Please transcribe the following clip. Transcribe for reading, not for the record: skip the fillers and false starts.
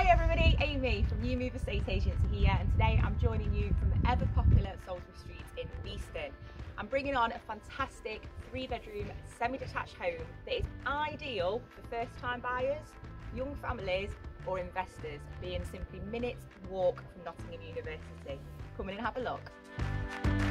everybody, Amy from New Move Estate Agency here, and today I'm joining you from the ever popular Salisbury Street in Beeston. I'm bringing on a fantastic 3-bedroom semi-detached home that is ideal for first-time buyers, young families or investors, being simply minutes walk from Nottingham University. Come in and have a look.